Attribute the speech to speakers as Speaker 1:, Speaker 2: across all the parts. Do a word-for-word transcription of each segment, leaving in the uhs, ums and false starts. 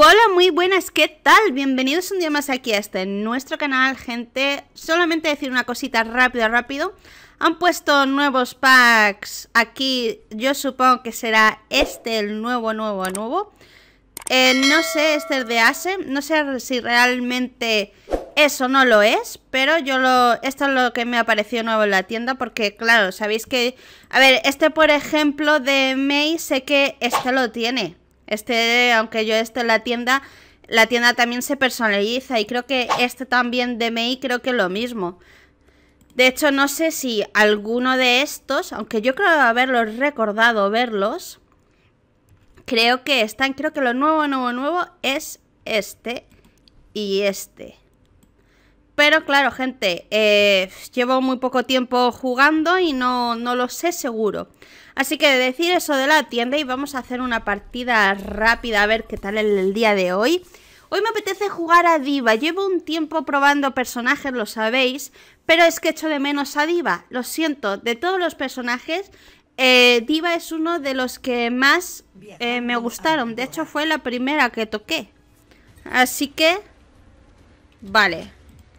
Speaker 1: Hola, muy buenas, ¿qué tal? Bienvenidos un día más aquí a este nuestro canal, gente. Solamente decir una cosita rápido, rápido. Han puesto nuevos packs aquí, yo supongo que será este el nuevo, nuevo, nuevo. Eh, no sé, este es de Ace, no sé si realmente eso no lo es, pero yo lo, esto es lo que me ha parecido nuevo en la tienda, porque claro, sabéis que, a ver, este por ejemplo de Mei, sé que este lo tiene. Este, aunque yo esté en la tienda, la tienda también se personaliza y creo que este también de Mei, creo que es lo mismo. De hecho, no sé si alguno de estos, aunque yo creo haberlos recordado verlos, creo que están, creo que lo nuevo, nuevo, nuevo es este y este. Pero claro, gente, eh, llevo muy poco tiempo jugando y no, no lo sé seguro. Así que decir eso de la tienda y vamos a hacer una partida rápida a ver qué tal el, el día de hoy. Hoy me apetece jugar a D.Va. Llevo un tiempo probando personajes, lo sabéis, pero es que echo de menos a D.Va. Lo siento, de todos los personajes, eh, D.Va es uno de los que más eh, me gustaron. De hecho, fue la primera que toqué. Así que, vale.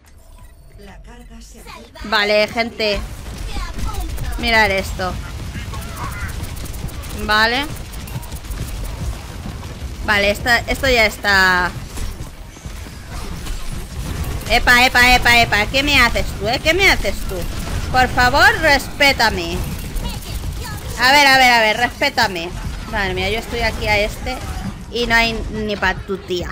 Speaker 1: Vale, gente. Mirad esto. Vale. Vale, esta, esto ya está. Epa, epa, epa, epa. ¿Qué me haces tú, eh? ¿Qué me haces tú? Por favor, respétame. A ver, a ver, a ver, respétame. Madre mía, yo estoy aquí a este y no hay ni para tu tía.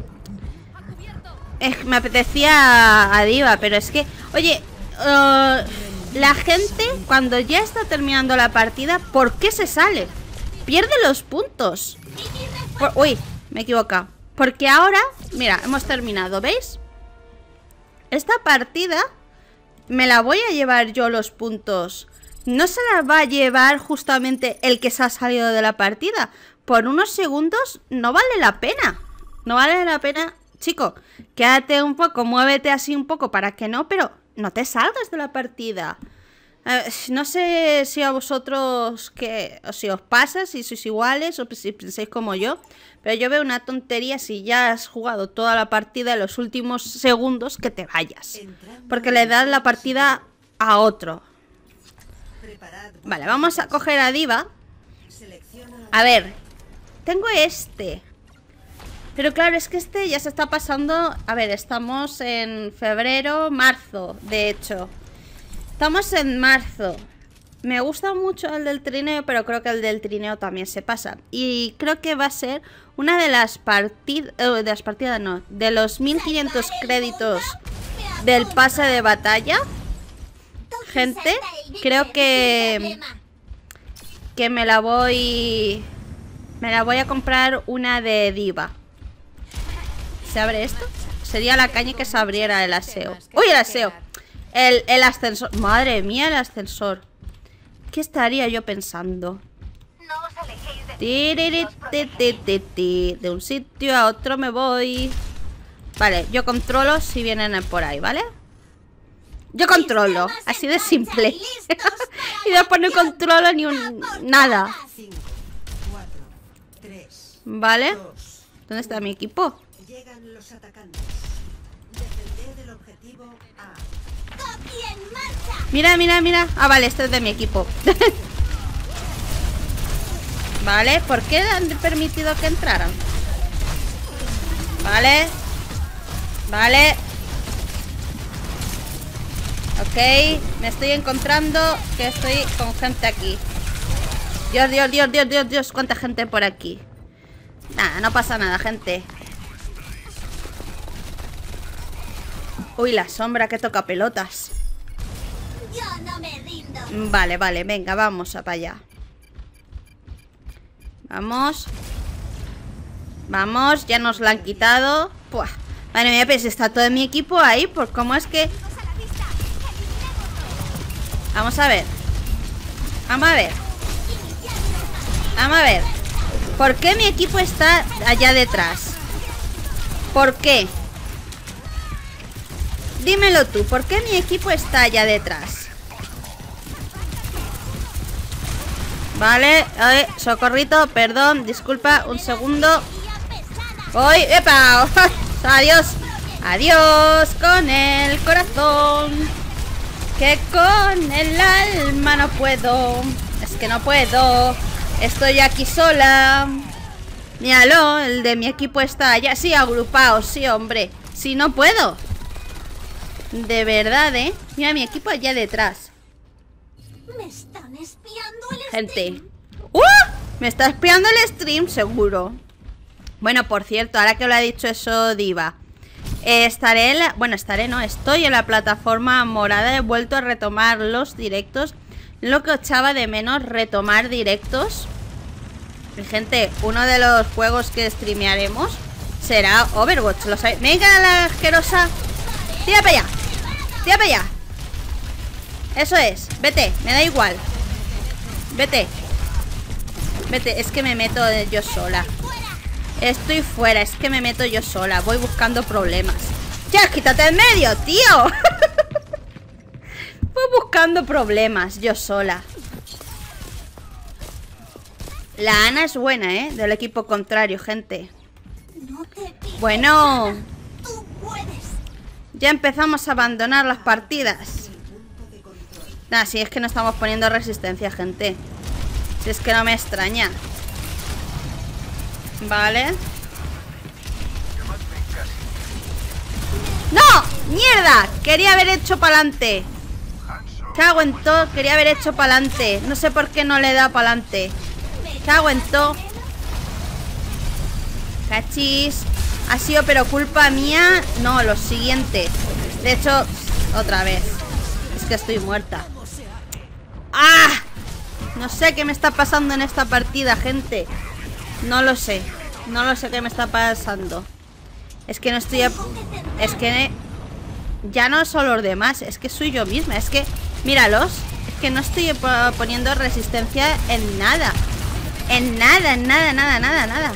Speaker 1: Eh, me apetecía a D.Va, pero es que... Oye, uh, la gente cuando ya está terminando la partida, ¿por qué se sale? Pierde los puntos. Por, uy, me he equivocado. Porque ahora, mira, hemos terminado, ¿veis? Esta partida me la voy a llevar yo los puntos. No se la va a llevar justamente el que se ha salido de la partida. Por unos segundos no vale la pena. No vale la pena. Chico, quédate un poco, muévete así un poco para que no, pero no te salgas de la partida. Eh, no sé si a vosotros que, o si os pasa, si sois iguales o si pensáis como yo, pero yo veo una tontería si ya has jugado toda la partida en los últimos segundos que te vayas. Porque le das la partida a otro. Vale, vamos a coger a D.Va. A ver, tengo este. Pero claro, es que este ya se está pasando... A ver, estamos en febrero, marzo, de hecho. Estamos en marzo. Me gusta mucho el del trineo, pero creo que el del trineo también se pasa. Y creo que va a ser una de las partidas... Eh, de las partidas, no. De los mil quinientos créditos del pase de batalla. Gente, creo que... Que me la voy... Me la voy a comprar una de D.Va. ¿Se abre esto? Sería la caña que se abriera el aseo. ¡Uy, el aseo! El, el ascensor. Madre mía, el ascensor. ¿Qué estaría yo pensando? De un sitio a otro me voy. Vale, yo controlo si vienen por ahí, ¿vale? Yo controlo, así de simple. Y después no controlo ni un... nada. Vale. ¿Dónde está mi equipo?
Speaker 2: Llegan los atacantes. Defender el objetivo A.
Speaker 1: Mira, mira, mira. Ah, vale, este es de mi equipo. Vale, ¿por qué han permitido que entraran? Vale. Vale. Ok, me estoy encontrando que estoy con gente aquí. Dios, Dios, Dios, Dios, Dios, Dios, cuánta gente por aquí. Nada, no pasa nada, gente. Uy, la sombra que toca pelotas.
Speaker 3: Yo no me rindo.
Speaker 1: Vale, vale, venga, vamos a para allá. Vamos. Vamos, ya nos la han quitado. Puah. Madre mía, pues está todo mi equipo ahí. Pues cómo es que... Vamos a ver. Vamos a ver. Vamos a ver. ¿Por qué mi equipo está allá detrás? ¿Por qué? Dímelo tú, ¿por qué mi equipo está allá detrás? Vale, eh, socorrito, perdón, disculpa, un segundo. Voy, ¡epa! Adiós. Adiós con el corazón. Que con el alma no puedo. Es que no puedo. Estoy aquí sola. Míralo, el de mi equipo está allá. Sí, agrupado, sí, hombre. Sí, no puedo. De verdad, ¿eh? Mira mi equipo allá detrás.
Speaker 3: Me están espiando el
Speaker 1: Gente.
Speaker 3: stream.
Speaker 1: ¡Uh! Me está espiando el stream, seguro. Bueno, por cierto, ahora que lo ha dicho eso Diva, eh, estaré en la... Bueno, estaré, no, estoy en la plataforma morada. He vuelto a retomar los directos. Lo que echaba de menos, retomar directos. Y, gente, uno de los juegos que streamearemos será Overwatch. ¿Lo sabéis? Venga, la asquerosa. Tira para allá. Tira para allá. Eso es. Vete, me da igual. Vete. Vete, es que me meto yo sola. Estoy fuera, es que me meto yo sola. Voy buscando problemas. ¡Ya, quítate en medio, tío! Voy buscando problemas yo sola. La Ana es buena, ¿eh? Del equipo contrario, gente.
Speaker 3: No te pido
Speaker 1: Bueno,
Speaker 3: nada. Tú puedes.
Speaker 1: ya empezamos a abandonar las partidas. Nah, si es que no estamos poniendo resistencia, gente. Si es que no me extraña. Vale. ¡No! ¡Mierda! Quería haber hecho pa'lante. Cago en todo, quería haber hecho pa'lante. No sé por qué no le da pa'lante. Cago en todo. Cachis. Ha sido pero culpa mía. No, lo siguiente. De hecho, otra vez. Es que estoy muerta. ¡Ah! No sé qué me está pasando en esta partida, gente. No lo sé. No lo sé qué me está pasando. Es que no estoy... a- Es que... Ya no son los demás. Es que soy yo misma. Es que... Míralos. Es que no estoy po- poniendo resistencia en nada. En nada, en nada, nada, nada, nada.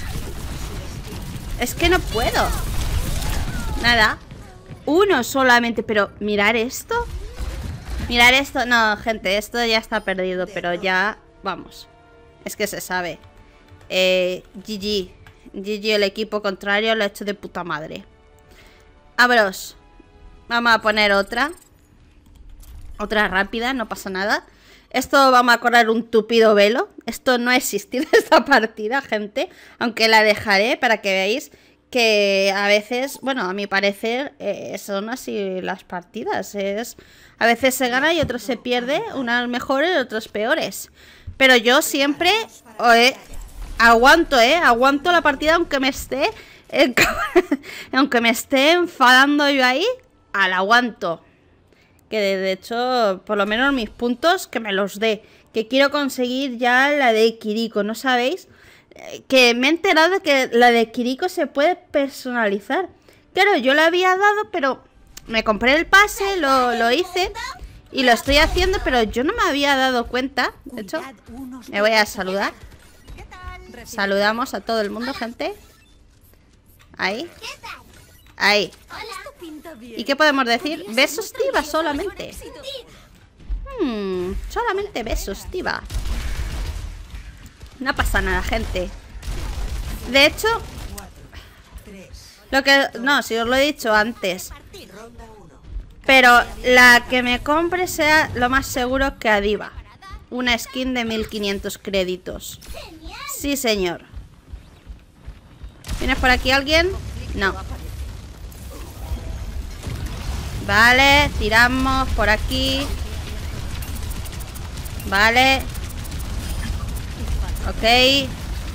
Speaker 1: Es que no puedo. Nada. Uno solamente. Pero mirar esto. Mirar esto. No, gente, esto ya está perdido. Pero ya... Vamos. Es que se sabe. Eh, G G. G G, el equipo contrario lo ha hecho de puta madre. Abros. Vamos a poner otra. Otra rápida, no pasa nada. Esto vamos a correr un tupido velo. Esto no ha existido esta partida, gente. Aunque la dejaré para que veáis que a veces, bueno, a mi parecer, eh, son así las partidas. Es, a veces se gana y otros se pierde. Unas mejores y otras peores. Pero yo siempre eh, aguanto, ¿eh? Aguanto la partida aunque me esté... Eh, aunque me esté enfadando yo ahí, al aguanto. Que de, de hecho, por lo menos mis puntos, que me los dé. Que quiero conseguir ya la de Kiriko, ¿no sabéis? Eh, que me he enterado de que la de Kiriko se puede personalizar. Claro, yo la había dado, pero me compré el pase, lo, lo hice y lo estoy haciendo, pero yo no me había dado cuenta. De hecho, me voy a saludar. Saludamos a todo el mundo, gente. Ahí. Ahí. ¿Y qué podemos decir? Besos, Diva, solamente. Hmm, solamente besos, Diva. No pasa nada, gente. De hecho, lo que... No, si os lo he dicho antes. Pero la que me compre sea lo más seguro que a Diva. Una skin de mil quinientos créditos. Sí, señor. ¿Vienes por aquí alguien? No. Vale, tiramos por aquí. Vale. Ok.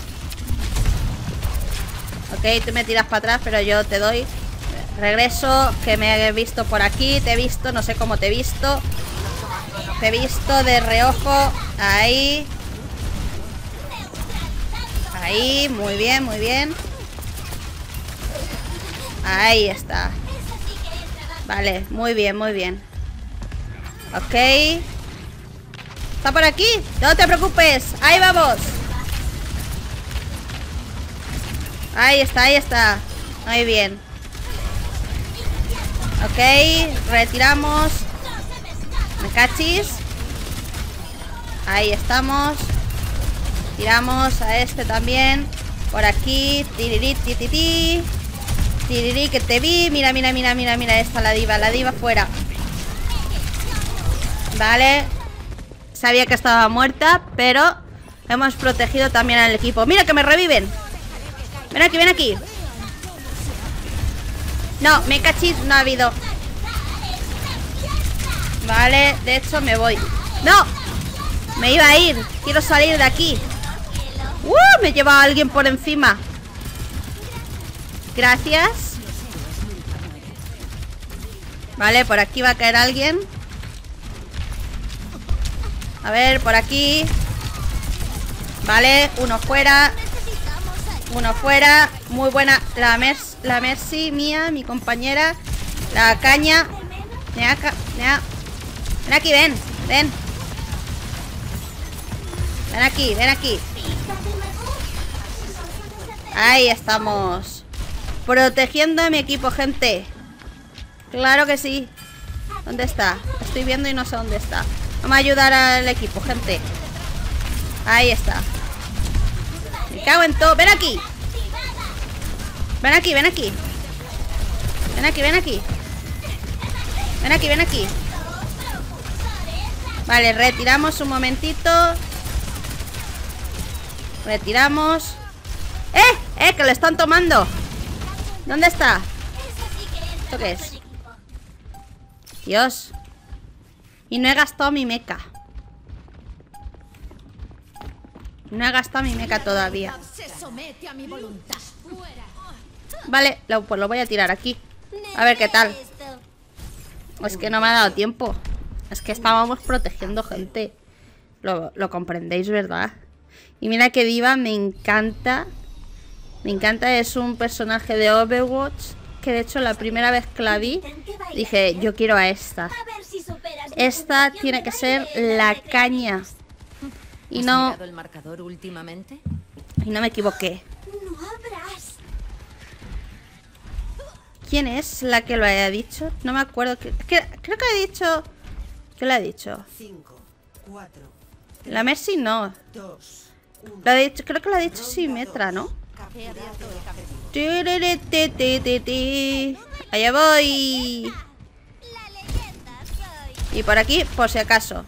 Speaker 1: Ok, tú me tiras para atrás, pero yo te doy. Regreso, que me he visto por aquí. Te he visto, no sé cómo te he visto. Te he visto de reojo. Ahí. Ahí, muy bien, muy bien. Ahí está. Vale, muy bien, muy bien. Ok. ¿Está por aquí? No te preocupes. Ahí vamos. Ahí está, ahí está. Muy bien. Ok, retiramos. Me cachis. Ahí estamos. Tiramos a este también. Por aquí. Tirirí, tititi. Tirirí, que te vi. Mira, mira, mira, mira, mira. Esta, la diva, la diva fuera. Vale. Sabía que estaba muerta, pero hemos protegido también al equipo. Mira que me reviven. Ven aquí, ven aquí. No, me cachis, no ha habido. Vale, de hecho me voy. ¡No! Me iba a ir. Quiero salir de aquí. ¡Uh! Me lleva a alguien por encima. Gracias. Vale, por aquí va a caer alguien. A ver, por aquí. Vale, uno fuera. Uno fuera. Muy buena. La, mer la Mercy mía, mi compañera. La caña. Ven acá, ven, ven aquí, ven. Ven. Ven aquí, ven aquí. Ahí estamos. Protegiendo a mi equipo, gente. Claro que sí. ¿Dónde está? Estoy viendo y no sé dónde está. Vamos a ayudar al equipo, gente. Ahí está. Me cago en todo. Ven aquí. Ven aquí, ven aquí. Ven aquí, ven aquí. Ven aquí, ven aquí. Vale, retiramos un momentito. Retiramos. ¡Eh! ¡Eh! ¡Que lo están tomando! ¿Dónde está? ¿Esto qué es? Dios. Y no he gastado mi meca. No he gastado mi meca todavía. Vale, lo, pues lo voy a tirar aquí. A ver qué tal. Es que no me ha dado tiempo. Es que estábamos protegiendo gente. Lo, lo comprendéis, ¿verdad? Y mira que diva, me encanta. Me encanta, es un personaje de Overwatch. Que de hecho la primera vez que la vi dije, yo quiero a esta. Esta tiene que ser la caña. Y no...
Speaker 4: ¿Has mirado el marcador últimamente?
Speaker 1: Y no me equivoqué.
Speaker 3: No habrás.
Speaker 1: ¿Quién es la que lo haya dicho? No me acuerdo. Que, que, creo que ha dicho... ¿Qué le ha dicho?
Speaker 2: cinco, cuatro,
Speaker 1: La Mercy no.
Speaker 2: dos, uno.
Speaker 1: Lo ha dicho, creo que lo ha dicho Symmetra, ¿no? Allá voy. Y por aquí, por si acaso.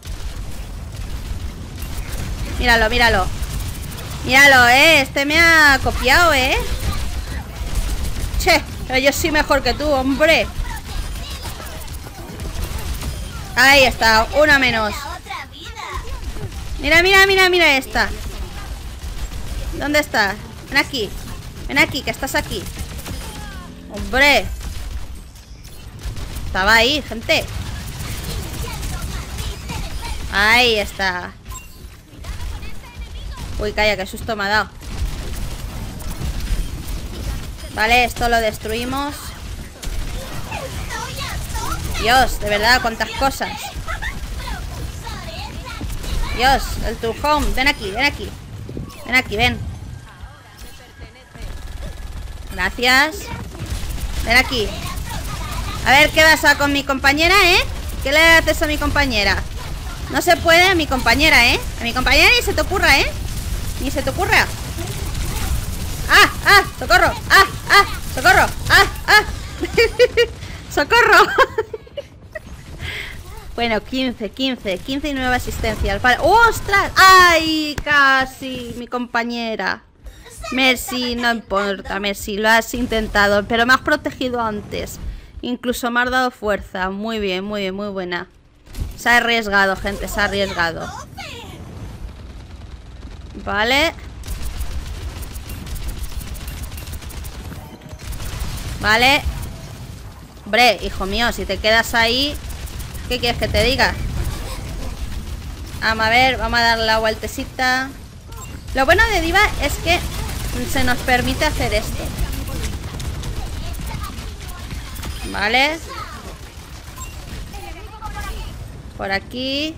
Speaker 1: Míralo, míralo. Míralo, eh. Este me ha copiado, eh. Che, pero yo soy mejor que tú, hombre. Ahí está, una menos. Mira, mira, mira, mira esta. ¿Dónde está? Ven aquí. Ven aquí, que estás aquí. Hombre. Estaba ahí, gente. Ahí está. Uy, calla, qué susto me ha dado. Vale, esto lo destruimos. Dios, de verdad, cuántas cosas. Dios, el True Home. Ven aquí, ven aquí. Ven aquí, ven. Gracias. Ven aquí. A ver qué pasa con mi compañera, ¿eh? ¿Qué le haces a mi compañera? No se puede a mi compañera, ¿eh? A mi compañera ni se te ocurra, ¿eh? Ni se te ocurra. ¡Ah! ¡Ah! ¡Socorro! ¡Ah! ¡Ah! ¡Socorro! ¡Ah! ¡Ah! ¡Socorro! Bueno, quince, quince, quince y nueva asistencia. Vale. ¡Ostras! ¡Ay! Casi, mi compañera. Mercy, no importa, Mercy, lo has intentado, pero me has protegido antes. Incluso me has dado fuerza. Muy bien, muy bien, muy buena. Se ha arriesgado, gente, se ha arriesgado. Vale. Vale. Hombre, hijo mío, si te quedas ahí, ¿qué quieres que te diga? Vamos a ver, vamos a dar la vueltecita. Lo bueno de diva es que se nos permite hacer esto. Vale. Por aquí.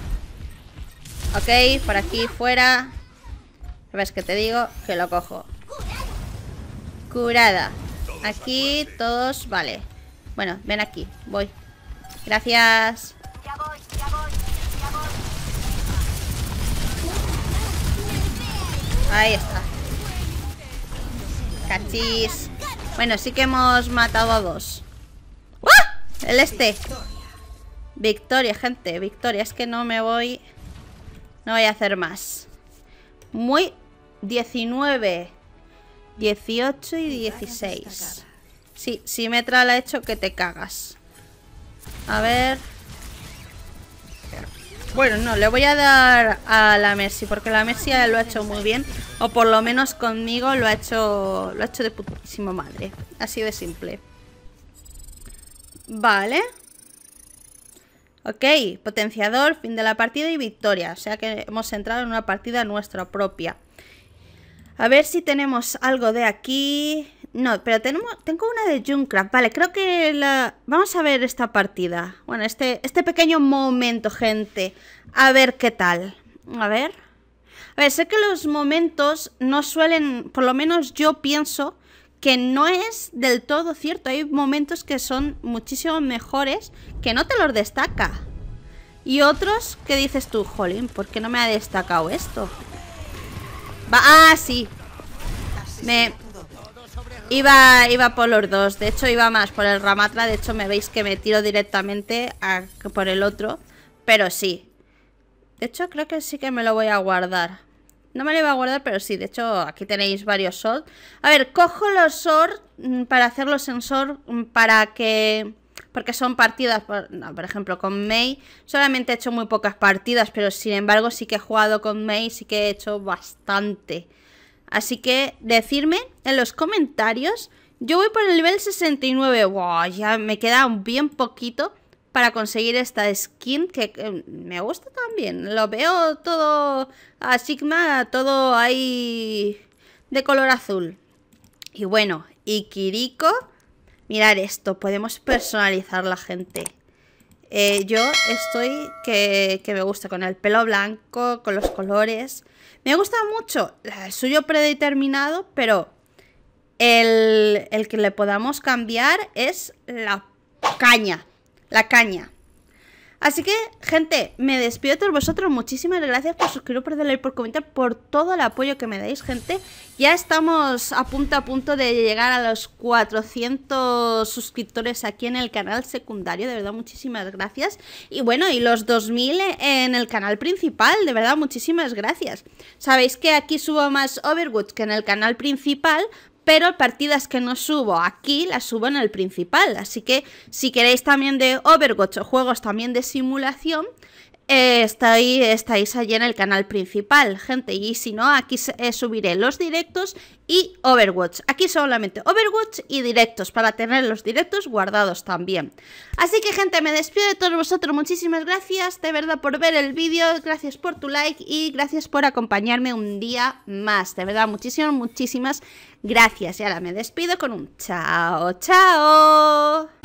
Speaker 1: Ok, por aquí fuera. ¿Ves que te digo? Que lo cojo. Curada. Aquí todos, vale. Bueno, ven aquí, voy. Gracias.
Speaker 3: Ya voy, ya voy, ya voy.
Speaker 1: Ahí está. Cachis. Bueno, sí que hemos matado a dos. ¡Ah! El este. Victoria, gente, victoria. Es que no me voy. No voy a hacer más. Muy... diecinueve, dieciocho y dieciséis. Sí, Symmetra la ha hecho que te cagas. A ver. Bueno, no, le voy a dar a la Mercy, porque la Mercy lo ha hecho muy bien. O por lo menos conmigo lo ha hecho. Lo ha hecho de putísima madre. Así de simple. Vale. Ok, potenciador, fin de la partida y victoria. O sea que hemos entrado en una partida nuestra propia. A ver si tenemos algo de aquí. No, pero tenemos, tengo una de Junkrat. Vale, creo que la... Vamos a ver esta partida. Bueno, este, este pequeño momento, gente. A ver qué tal. A ver. A ver, sé que los momentos no suelen... Por lo menos yo pienso que no es del todo cierto. Hay momentos que son muchísimo mejores, que no te los destaca. Y otros que dices tú, jolín, ¿por qué no me ha destacado esto? Va, ah, sí. Me iba, iba por los dos. De hecho, iba más por el Ramatra. De hecho, me veis que me tiro directamente a, por el otro. Pero sí. De hecho, creo que sí que me lo voy a guardar. No me lo iba a guardar, pero sí. De hecho, aquí tenéis varios Sword. A ver, cojo los Sword para hacerlos en Sword para que... Porque son partidas, por, no, por ejemplo, con Mei solamente he hecho muy pocas partidas, pero sin embargo sí que he jugado con Mei, sí que he hecho bastante. Así que decidme en los comentarios. Yo voy por el nivel sesenta y nueve, wow, ya me queda bien poquito para conseguir esta skin que, que me gusta también. Lo veo todo a Sigma, todo ahí de color azul. Y bueno, y Kiriko... Mirad esto, podemos personalizar la gente. Eh, yo estoy que, que me gusta con el pelo blanco, con los colores. Me gusta mucho el suyo predeterminado, pero el, el que le podamos cambiar es la caña. La caña. Así que, gente, me despido de todos vosotros. Muchísimas gracias por suscribiros, por darle, por comentar, por todo el apoyo que me dais, gente. Ya estamos a punto a punto de llegar a los cuatrocientos suscriptores aquí en el canal secundario. De verdad, muchísimas gracias. Y bueno, y los dos mil en el canal principal. De verdad, muchísimas gracias. Sabéis que aquí subo más Overwatch que en el canal principal, pero partidas que no subo aquí las subo en el principal. Así que si queréis también de Overwatch o juegos también de simulación, eh, estáis, estáis allí en el canal principal, gente. Y si no, aquí eh, subiré los directos y Overwatch. Aquí solamente Overwatch y directos, para tener los directos guardados también. Así que, gente, me despido de todos vosotros. Muchísimas gracias de verdad por ver el vídeo. Gracias por tu like y gracias por acompañarme un día más. De verdad, muchísimas, muchísimas gracias. Y ahora me despido con un chao, chao.